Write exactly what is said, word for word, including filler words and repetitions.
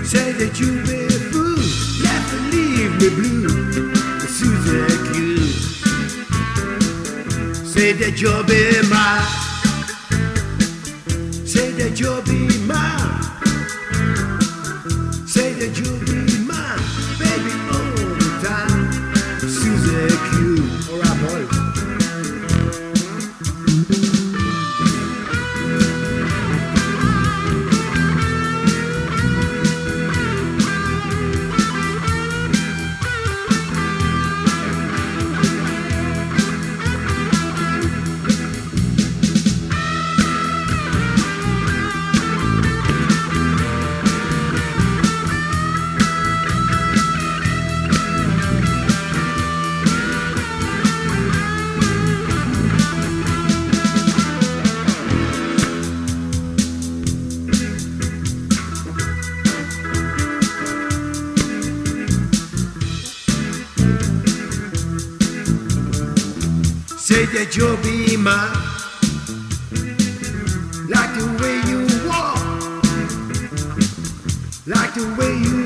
Say that you be a fool, left to leave me blue. Susie Q. Say that you'll be mine. Say that you'll be mine. Say that you'll be mine, baby, all the time. Susie Q. All right, boys. Say that you'll be mine, like the way you walk, like the way you